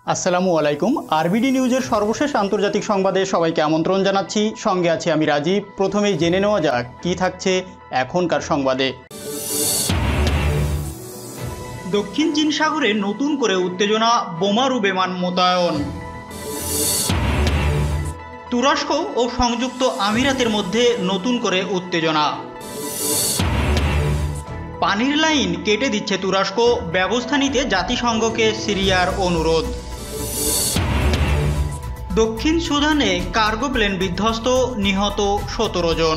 আসসালামু আলাইকুম। আরবিডি নিউজের সর্বশেষ আন্তর্জাতিক সংবাদে সবাইকে আমন্ত্রণ জানাচ্ছি। সঙ্গে আছি আমি রাজীব। প্রথমেই জেনে নেওয়া যাক কী থাকছে এখনকার সংবাদে। দক্ষিণ চীন সাগরে নতুন করে উত্তেজনা, বোমারু বিমান মোতায়েন। তুরস্ক ও সংযুক্ত আমিরাতের মধ্যে নতুন করে উত্তেজনা। পানির লাইন কেটে দিচ্ছে তুরস্ক, ব্যবস্থা নিতে জাতিসংঘকে সিরিয়ার অনুরোধ। দক্ষিণ সুদানে কার্গো প্লেন বিধ্বস্ত, নিহত 17 জন।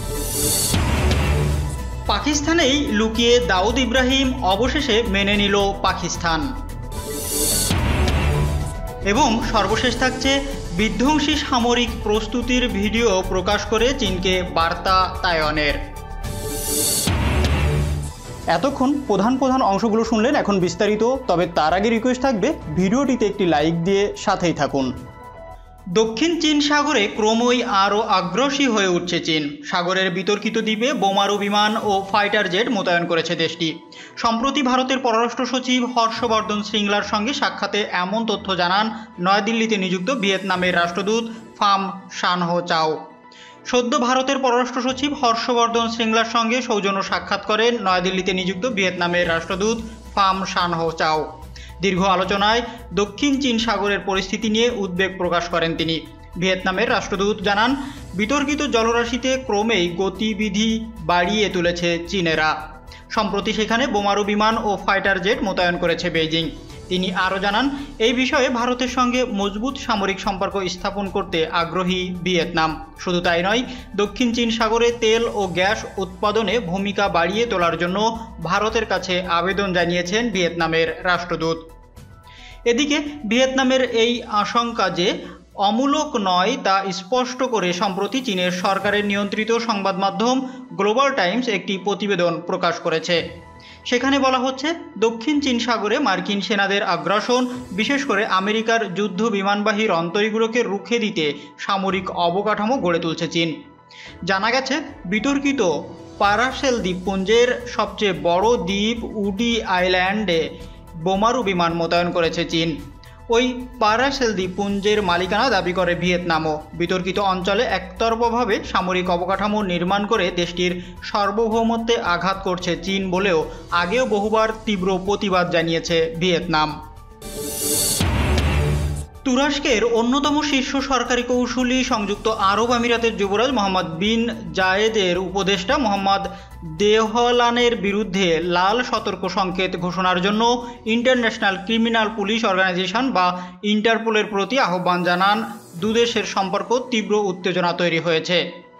পাকিস্তানেই লুকিয়ে দাউদ ইব্রাহিম অবশেষে মেনে নিল পাকিস্তান। এবং সর্বশেষ থাকছে বিধ্বংসী সামরিক প্রস্তুতির ভিডিও প্রকাশ করে চীনকে বার্তা তাইওয়ানের। এতক্ষণ প্রধান অংশগুলো শুনলেন, এখন বিস্তারিত। তবে তার আগে রিকোয়েস্ট থাকবে ভিডিওটিতে একটি লাইক দিয়ে সাথেই থাকুন। দক্ষিণ চীন সাগরে ক্রমই আরও আগ্রাসী হয়ে উঠছে চীন। সাগরের বিতর্কিত দ্বীপে বোমারু বিমান ও ফাইটার জেট মোতায়েন করেছে দেশটি। সম্প্রতি ভারতের পররাষ্ট্র সচিব হর্ষবর্ধন শ্রীংলার সঙ্গে সাক্ষাতে এমন তথ্য জানান নয়াদিল্লিতে নিযুক্ত ভিয়েতনামের রাষ্ট্রদূত ফাম শানহো চাও। সদ্য ভারতের পররাষ্ট্র সচিব হর্ষবর্ধন শ্রীংলার সঙ্গে সৌজন্য সাক্ষাৎ করেন নয়াদিল্লিতে নিযুক্ত ভিয়েতনামের রাষ্ট্রদূত ফাম শানহো চাও। দীর্ঘ আলোচনায় দক্ষিণ চীন সাগরের পরিস্থিতি নিয়ে উদ্বেগ প্রকাশ করেন তিনি। ভিয়েতনামের রাষ্ট্রদূত জানান, বিতর্কিত জলরাশিতে ক্রমেই গতিবিধি বাড়িয়ে তুলেছে চীনেরা। সম্প্রতি সেখানে বোমারু বিমান ও ফাইটার জেট মোতায়েন করেছে বেইজিং। তিনি আরও জানান, এই বিষয়ে ভারতের সঙ্গে মজবুত সামরিক সম্পর্ক স্থাপন করতে আগ্রহী ভিয়েতনাম। শুধু তাই নয়, দক্ষিণ চীন সাগরে তেল ও গ্যাস উৎপাদনে ভূমিকা বাড়িয়ে তোলার জন্য ভারতের কাছে আবেদন জানিয়েছেন ভিয়েতনামের রাষ্ট্রদূত। এদিকে ভিয়েতনামের এই আশঙ্কা যে অমূলক নয় তা স্পষ্ট করে সম্প্রতি চীনের সরকারের নিয়ন্ত্রিত সংবাদ মাধ্যম গ্লোবাল টাইমস একটি প্রতিবেদন প্রকাশ করেছে। সেখানে বলা হচ্ছে, দক্ষিণ চীন সাগরে মার্কিন সেনাদের আগ্রাসন, বিশেষ করে আমেরিকার যুদ্ধ বিমানবাহী রণতরীগুলোকে রুখে দিতে সামরিক অবকাঠামো গড়ে তুলছে চীন। জানা গেছে, বিতর্কিত পারাসেল দ্বীপপুঞ্জের সবচেয়ে বড় দ্বীপ উডি আইল্যান্ডে বোমারু বিমান মোতায়েন করেছে চীন। ওই পারাসেল দ্বীপপুঞ্জের মালিকানা দাবি করে ভিয়েতনামও। বিতর্কিত অঞ্চলে একতরফাভাবে সামরিক অবকাঠামো নির্মাণ করে দেশটির সার্বভৌমত্বে আঘাত করছে চীন বলেও আগেও বহুবার তীব্র প্রতিবাদ জানিয়েছে ভিয়েতনাম। তুরস্কের অন্যতম শীর্ষ সরকারি কৌঁসুলি সংযুক্ত আরব আমিরাতের যুবরাজ মোহাম্মদ বিন জায়েদের উপদেষ্টা মোহাম্মদ দেহলানের বিরুদ্ধে লাল সতর্ক সংকেত ঘোষণার জন্য ইন্টারন্যাশনাল ক্রিমিনাল পুলিশ অর্গানাইজেশন বা ইন্টারপোলের প্রতি আহ্বান জানান। দুদেশের সম্পর্ক তীব্র উত্তেজনা তৈরি হয়েছে।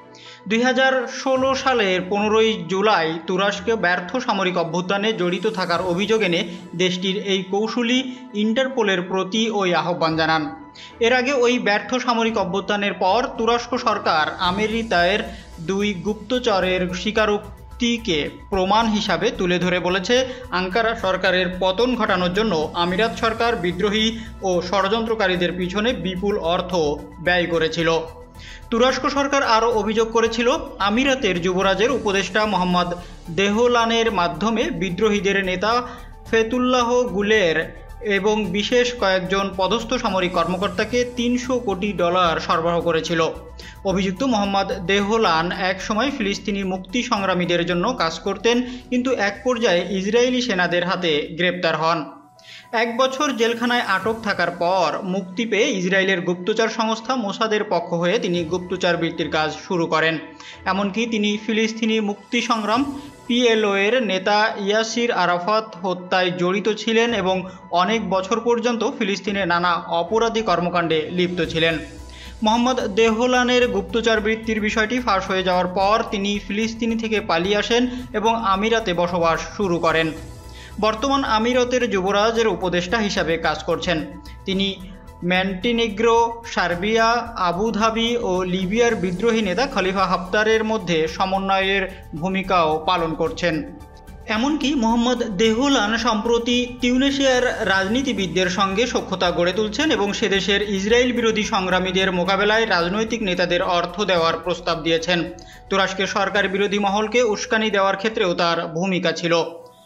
2016 সালের 15 জুলাই তুরস্কে ব্যর্থ সামরিক অভ্যুত্থানে জড়িত থাকার অভিযোগ এনে দেশটির এই কৌঁসুলি ইন্টারপোলের প্রতি ওই আহ্বান জানান। এর আগে ওই ব্যর্থ সামরিক অভ্যুত্থানের পর তুরস্ক সরকার আমেরিকার 2 গুপ্তচরের স্বীকারোক্তিকে প্রমাণ হিসাবে তুলে ধরে বলেছে, আঙ্কারা সরকারের পতন ঘটানোর জন্য আমিরাত সরকার বিদ্রোহী ও ষড়যন্ত্রকারীদের পিছনে বিপুল অর্থ ব্যয় করেছিল। তুরস্ক সরকার আরও অভিযোগ করেছিল, আমিরাতের যুবরাজের উপদেষ্টা মোহাম্মদ দেহলানের মাধ্যমে বিদ্রোহীদের নেতা ফেতুল্লাহ গুলের এবং বিশেষ কয়েকজন পদস্থ সামরিক কর্মকর্তাকে $300 কোটি সরবরাহ করেছিল। অভিযুক্ত মোহাম্মদ দেহলান একসময় ফিলিস্তিনি মুক্তি সংগ্রামীদের জন্য কাজ করতেন, কিন্তু এক পর্যায়ে ইসরায়েলি সেনাদের হাতে গ্রেপ্তার হন। 1 বছর জেলখানায় আটক থাকার পর মুক্তি পেয়ে ইসরায়েলের গুপ্তচর সংস্থা মোসাদের পক্ষ হয়ে তিনি গুপ্তচর বৃত্তির কাজ শুরু করেন। এমনকি তিনি ফিলিস্তিনি মুক্তি সংগ্রাম PLO এর নেতা ইয়াসির আরাফাত হত্যায় জড়িত ছিলেন এবং অনেক বছর পর্যন্ত ফিলিস্তিনে নানা অপরাধী কর্মকাণ্ডে লিপ্ত ছিলেন। মোহাম্মদ দেহলানের গুপ্তচর বৃত্তির বিষয়টি ফাঁস হয়ে যাওয়ার পর তিনি ফিলিস্তিনি থেকে পালিয়ে আসেন এবং আমিরাতে বসবাস শুরু করেন। বর্তমান আমিরাতের যুবরাজের উপদেষ্টা হিসাবে কাজ করছেন। তিনি মন্টিনিগ্রো, সার্বিয়া, আবুধাবি ও লিবিয়ার বিদ্রোহী নেতা খলিফা হাফতারের মধ্যে সমন্বয়ের ভূমিকাও পালন করছেন। এমনকি মোহাম্মদ দেহলান সম্প্রতি তিউনিসিয়ার রাজনীতিবিদদের সঙ্গে সখ্যতা গড়ে তুলছেন এবং সেদেশের ইসরায়েল বিরোধী সংগ্রামীদের মোকাবেলায় রাজনৈতিক নেতাদের অর্থ দেওয়ার প্রস্তাব দিয়েছেন। তুরস্কের সরকার বিরোধী মহলকে উস্কানি দেওয়ার ক্ষেত্রেও তার ভূমিকা ছিল।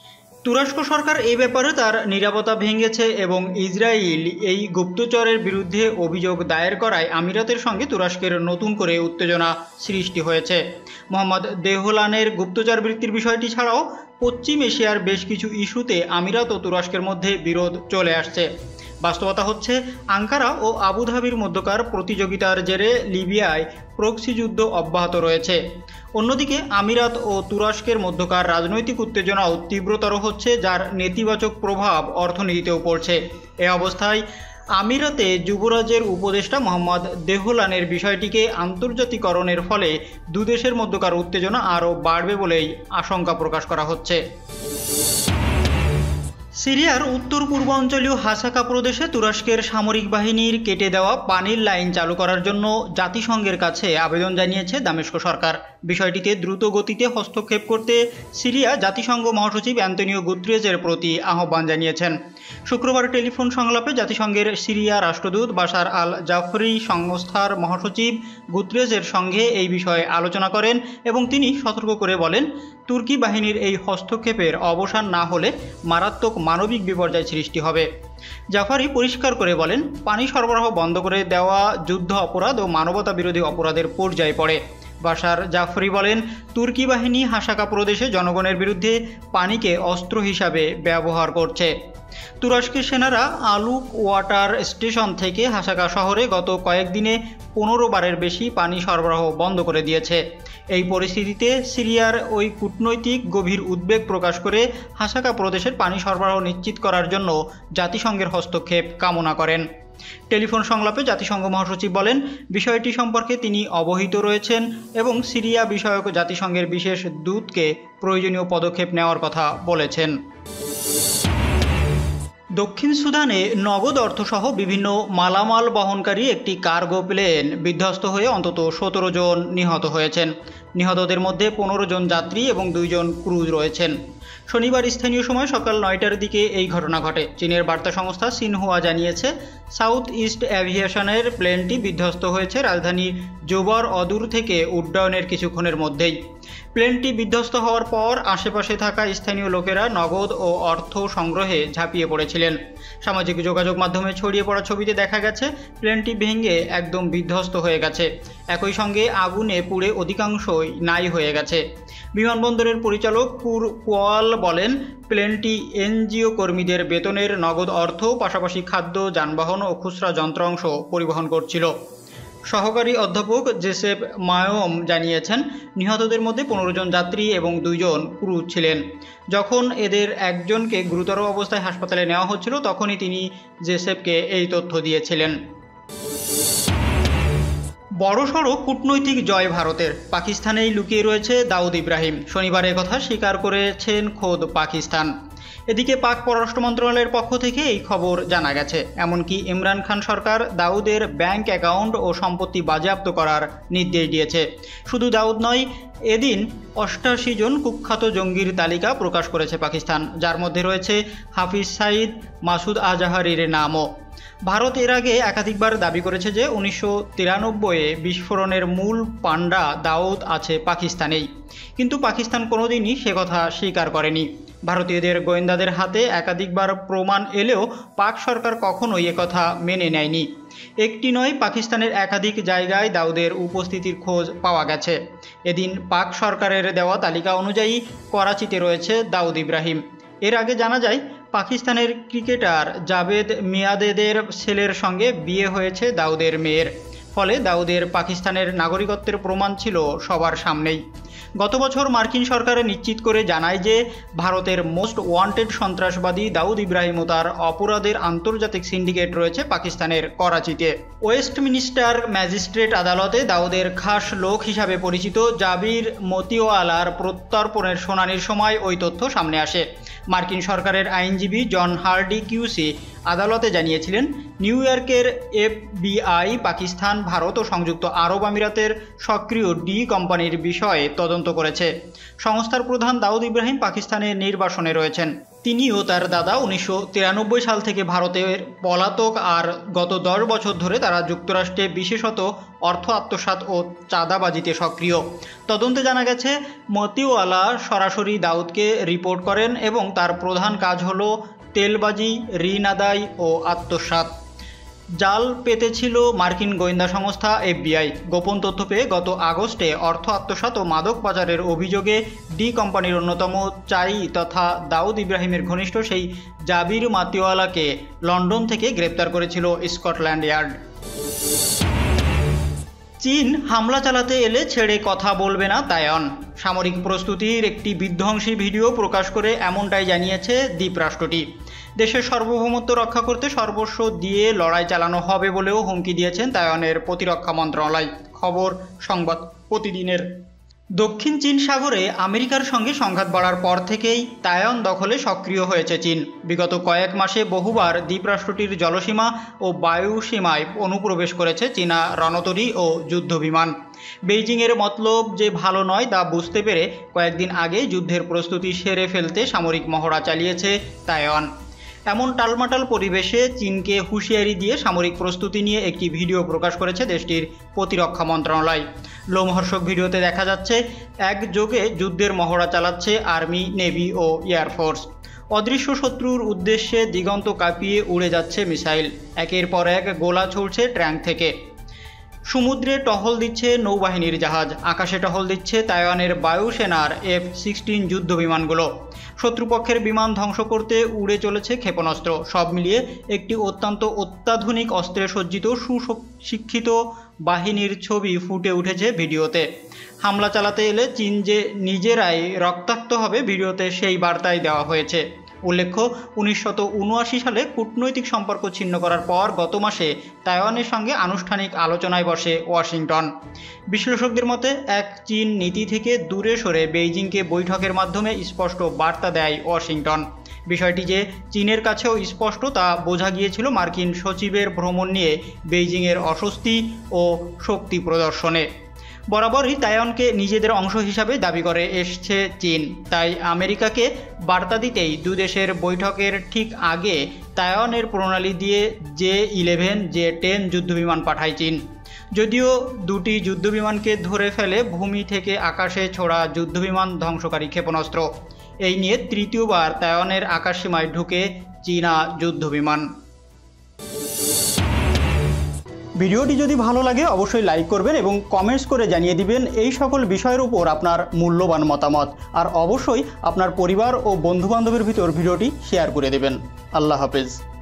তুরস্ক সরকার এই ব্যাপারে তার নীরবতা ভেঙেছে এবং ইসরায়েল এই গুপ্তচরের বিরুদ্ধে অভিযোগ দায়ের করায় আমিরাতের সঙ্গে তুরস্কের নতুন করে উত্তেজনা সৃষ্টি হয়েছে। মোহাম্মদ দেহলানের গুপ্তচর বৃত্তির বিষয়টি ছাড়াও পশ্চিম এশিয়ার বেশ কিছু ইস্যুতে আমিরাত ও তুরস্কের মধ্যে বিরোধ চলে আসছে। বাস্তবতা হচ্ছে আঙ্কারা ও আবুধাবির মধ্যকার প্রতিযোগিতার জেরে লিবিয়ায় প্রক্সি যুদ্ধ অব্যাহত রয়েছে। অন্যদিকে আমিরাত ও তুরস্কের মধ্যকার রাজনৈতিক উত্তেজনাও তীব্রতর হচ্ছে, যার নেতিবাচক প্রভাব অর্থনীতিতেও পড়ছে। এ অবস্থায় আমিরাতে যুবরাজের উপদেষ্টা মোহাম্মদ দেহলানের বিষয়টিকে আন্তর্জাতিকরণের ফলে দুদেশের মধ্যকার উত্তেজনা আরও বাড়বে বলেই আশঙ্কা প্রকাশ করা হচ্ছে। সিরিয়ার উত্তর পূর্বাঞ্চলীয় হাসাকা প্রদেশে তুরস্কের সামরিক বাহিনীর কেটে দেওয়া পানির লাইন চালু করার জন্য জাতিসংঘের কাছে আবেদন জানিয়েছে দামেস্ক সরকার। বিষয়টিতে দ্রুত গতিতে হস্তক্ষেপ করতে সিরিয়া জাতিসংঘ মহাসচিব অ্যান্তনিও গুতেরেসের প্রতি আহ্বান জানিয়েছেন। শুক্রবার টেলিফোন সংলাপে জাতিসংঘের সিরিয়া রাষ্ট্রদূত বাশার আল জাফরি সংস্থার মহাসচিব গুতেরেসের সঙ্গে এই বিষয়ে আলোচনা করেন এবং তিনি সতর্ক করে বলেন, তুর্কি বাহিনীর এই হস্তক্ষেপের অবসান না হলে মারাত্মক মানবিক বিপর্যয় সৃষ্টি হবে। জাফারি পরিষ্কার করে বলেন, পানি সরবরাহ বন্ধ করে দেওয়া যুদ্ধ অপরাধ ও মানবতা বিরোধী অপরাধের পর্যায়ে পড়ে। বাশার জাফরি বলেন, তুর্কি বাহিনী হাসাকা প্রদেশে জনগণের বিরুদ্ধে পানিকে অস্ত্র হিসাবে ব্যবহার করছে। তুরস্কের সেনারা আলুক ওয়াটার স্টেশন থেকে হাসাকা শহরে গত কয়েকদিনে 15 বারের বেশি পানি সরবরাহ বন্ধ করে দিয়েছে। এই পরিস্থিতিতে সিরিয়ার ওই কূটনৈতিক গভীর উদ্বেগ প্রকাশ করে হাসাকা প্রদেশের পানি সরবরাহ নিশ্চিত করার জন্য জাতিসংঘের হস্তক্ষেপ কামনা করেন। টেলিফোন সংলাপে জাতিসংঘ মহাসচিব বলেন, বিষয়টি সম্পর্কে তিনি অবহিত রয়েছেন এবং সিরিয়া বিষয়ক জাতিসংঘের বিশেষ দূতকে প্রয়োজনীয় পদক্ষেপ নেওয়ার কথা বলেছেন। দক্ষিণ সুদানে নগদ অর্থসহ বিভিন্ন মালামাল বহনকারী একটি কার্গো প্লেন বিধ্বস্ত হয়ে অন্তত 17 জন নিহত হয়েছেন। নিহতদের মধ্যে 15 জন যাত্রী এবং 2 জন ক্রু রয়েছেন। শনিবার স্থানীয় সময় সকাল 9টার দিকে এই ঘটনা ঘটে। চীনের বার্তা সংস্থা সিনহুয়া জানিয়েছে, সাউথ ইস্ট অ্যাভিয়েশনের প্লেনটি বিধ্বস্ত হয়েছে রাজধানী জোবার অদূর থেকে উড্ডয়নের কিছুক্ষণের মধ্যেই। প্লেনটি বিধ্বস্ত হওয়ার পর আশেপাশে থাকা স্থানীয় লোকেরা নগদ ও অর্থ সংগ্রহে ঝাঁপিয়ে পড়েছিলেন। সামাজিক যোগাযোগ মাধ্যমে ছড়িয়ে পড়া ছবিতে দেখা গেছে প্লেনটি ভেঙে একদম বিধ্বস্ত হয়ে গেছে। একই সঙ্গে আগুনে পুড়ে অধিকাংশই নাই হয়ে গেছে। বিমানবন্দরের পরিচালক পুর কোয়াল বলেন, প্লেনটি এনজিও কর্মীদের বেতনের নগদ অর্থ, পাশাপাশি খাদ্য, যানবাহন ও খুচরা যন্ত্রাংশ পরিবহন করছিল। সহকারী অধ্যাপক জেসেপ মায়োম জানিয়েছেন, নিহতদের মধ্যে 15 জন যাত্রী এবং 2 জন ক্রু ছিলেন। যখন এদের একজনকে গুরুতর অবস্থায় হাসপাতালে নেওয়া হচ্ছিল তখনই তিনি জেসেপকে এই তথ্য দিয়েছিলেন। বড়সড় কূটনৈতিক জয় ভারতের, পাকিস্তানেই লুকিয়ে রয়েছে দাউদ ইব্রাহিম। শনিবার কথা স্বীকার করেছেন খোদ পাকিস্তান। এদিকে পাক পররাষ্ট্র মন্ত্রণালয়ের পক্ষ থেকে এই খবর জানা গেছে। এমনকি ইমরান খান সরকার দাউদের ব্যাংক অ্যাকাউন্ট ও সম্পত্তি বাজেয়াপ্ত করার নির্দেশ দিয়েছে। শুধু দাউদ নয়, এদিন 88 জন কুখ্যাত জঙ্গির তালিকা প্রকাশ করেছে পাকিস্তান, যার মধ্যে রয়েছে হাফিজ সাইদ, মাসুদ আজাহারির নামও। ভারত এর আগে একাধিকবার দাবি করেছে যে 1993-এ বিস্ফোরণের মূল পান্ডা দাউদ আছে পাকিস্তানেই, কিন্তু পাকিস্তান কোনোদিনই সে কথা স্বীকার করেনি। ভারতীয়দের গোয়েন্দাদের হাতে একাধিকবার প্রমাণ এলেও পাক সরকার কখনোই একথা মেনে নেয়নি। একটি নয়, পাকিস্তানের একাধিক জায়গায় দাউদের উপস্থিতির খোঁজ পাওয়া গেছে। এদিন পাক সরকারের দেওয়া তালিকা অনুযায়ী করাচিতে রয়েছে দাউদ ইব্রাহিম। এর আগে জানা যায় পাকিস্তানের ক্রিকেটার জাভেদ মিয়াঁদাদের ছেলের সঙ্গে বিয়ে হয়েছে দাউদের মেয়ের। ফলে দাউদের পাকিস্তানের নাগরিকত্বের প্রমাণ ছিল সবার সামনেই। গত বছর মার্কিন সরকার নিশ্চিত করে জানায় যে ভারতের মোস্ট ওয়ান্টেড সন্ত্রাসবাদী দাউদ ইব্রাহিম ও তার অপরাধের আন্তর্জাতিক সিন্ডিকেট রয়েছে পাকিস্তানের করাচিতে। ওয়েস্টমিনিস্টার ম্যাজিস্ট্রেট আদালতে দাউদের খাস লোক হিসাবে পরিচিত জাবির মতিওয়ালার প্রত্যর্পণের শুনানির সময় ওই তথ্য সামনে আসে। মার্কিন সরকারের আইনজীবী জন হার্ডি কিউসি আদালতে জানিয়েছিলেন, নিউ ইয়র্কের FBI পাকিস্তান, ভারত ও সংযুক্ত আরব আমিরাতের সক্রিয় ডি কোম্পানির বিষয়ে তথ্য তদন্ত করেছে। সংস্থার প্রধান দাউদ ইব্রাহিম পাকিস্তানের নির্বাসনে রয়েছেন। তিনি ও তার দাদা 1993 সাল থেকে ভারতের পলাতক, আর গত 10 বছর ধরে তারা যুক্তরাষ্ট্রে বিশেষত অর্থ আত্মসাৎ ও চাঁদাবাজিতে সক্রিয়। তদন্তে জানা গেছে মতিওয়ালা সরাসরি দাউদকে রিপোর্ট করেন এবং তার প্রধান কাজ হলো তেলবাজি, ঋণ আদায় ও আত্মসাৎ। জাল পেতেছিল মার্কিন গোয়েন্দা সংস্থা FBI। গোপন তথ্য পেয়ে গত আগস্টে অর্থ আত্মসাৎ ও মাদক পাচারের অভিযোগে ডি কোম্পানির অন্যতম চাই তথা দাউদ ইব্রাহিমের ঘনিষ্ঠ সেই জাবির মাতিওয়ালাকে লন্ডন থেকে গ্রেপ্তার করেছিল স্কটল্যান্ড ইয়ার্ড। চীন হামলা চালাতে এলে ছেড়ে কথা বলবে না তাইওয়ান। সামরিক প্রস্তুতির একটি বিধ্বংসী ভিডিও প্রকাশ করে এমনটাই জানিয়েছে দ্বীপরাষ্ট্রটি। দেশের সার্বভৌমত্ব রক্ষা করতে সর্বস্ব দিয়ে লড়াই চালানো হবে বলেও হুমকি দিয়েছেন তাইওয়ানের প্রতিরক্ষা মন্ত্রণালয়। খবর সংবাদ প্রতিদিনের। দক্ষিণ চীন সাগরে আমেরিকার সঙ্গে সংঘাত বাড়ার পর থেকেই তাইওয়ান দখলে সক্রিয় হয়েছে চীন। বিগত কয়েক মাসে বহুবার দ্বীপরাষ্ট্রটির জলসীমা ও বায়ুসীমায় অনুপ্রবেশ করেছে চীনা রণতরী ও যুদ্ধবিমান। বেইজিংয়ের মতলব যে ভালো নয় তা বুঝতে পেরে কয়েকদিন আগে যুদ্ধের প্রস্তুতি সেরে ফেলতে সামরিক মহড়া চালিয়েছে তাইওয়ান। এমন টালমাটাল পরিবেশে চীনকে হুঁশিয়ারি দিয়ে সামরিক প্রস্তুতি নিয়ে একটি ভিডিও প্রকাশ করেছে দেশটির প্রতিরক্ষা মন্ত্রণালয়। লোমহর্ষক ভিডিওতে দেখা যাচ্ছে একযোগে যুদ্ধের মহড়া চালাচ্ছে আর্মি, নেভি ও এয়ারফোর্স। অদৃশ্য শত্রুর উদ্দেশ্যে দিগন্ত কাঁপিয়ে উড়ে যাচ্ছে মিসাইল। একের পর এক গোলা ছুড়ছে ট্যাঙ্ক থেকে। সমুদ্রে টহল দিচ্ছে নৌবাহিনীর জাহাজ, আকাশে টহল দিচ্ছে তাইওয়ানের বায়ুসেনার F-16 যুদ্ধ বিমানগুলো। শত্রুপক্ষের বিমান ধ্বংস করতে উড়ে চলেছে ক্ষেপণাস্ত্র। সব মিলিয়ে একটি অত্যাধুনিক অস্ত্রে সজ্জিত সুশিক্ষিত বাহিনীর ছবি ফুটে উঠেছে ভিডিওতে। হামলা চালাতে এলে চীন যে নিজেরাই রক্তাক্ত হবে, ভিডিওতে সেই বার্তাই দেওয়া হয়েছে। উল্লেখ্য, 1979 সালে কূটনৈতিক সম্পর্ক ছিন্ন করার পর গত মাসে তাইওয়ানের সঙ্গে আনুষ্ঠানিক আলোচনায় বসে ওয়াশিংটন। বিশ্লেষকদের মতে এক চীন নীতি থেকে দূরে সরে বেইজিংকে বৈঠকের মাধ্যমে স্পষ্ট বার্তা দেয় ওয়াশিংটন। বিষয়টি যে চীনের কাছেও স্পষ্ট তা বোঝা গিয়েছিল মার্কিন সচিবের ভ্রমণ নিয়ে বেইজিংয়ের অস্বস্তি ও শক্তি প্রদর্শনে। বরাবরই তাইওয়ানকে নিজেদের অংশ হিসাবে দাবি করে এসছে চীন। তাই আমেরিকাকে বার্তা দিতেই দুদেশের বৈঠকের ঠিক আগে তাইওয়ানের প্রণালী দিয়ে J-11, J-10 যুদ্ধবিমান পাঠায় চীন। যদিও দুটি যুদ্ধবিমানকে ধরে ফেলে ভূমি থেকে আকাশে ছোড়া যুদ্ধবিমান ধ্বংসকারী ক্ষেপণাস্ত্র। এই নিয়ে তৃতীয়বার তাইওয়ানের আকাশসীমায় ঢুকে চীনা যুদ্ধবিমান। ভিডিওটি যদি ভালো লাগে অবশ্যই লাইক করবেন এবং কমেন্টস করে জানিয়ে দিবেন এই সকল বিষয়ের উপর আপনার মূল্যবান মতামত। আর অবশ্যই আপনার পরিবার ও বন্ধুবান্ধবের ভিতর ভিডিওটি শেয়ার করে দেবেন। আল্লাহ হাফেজ।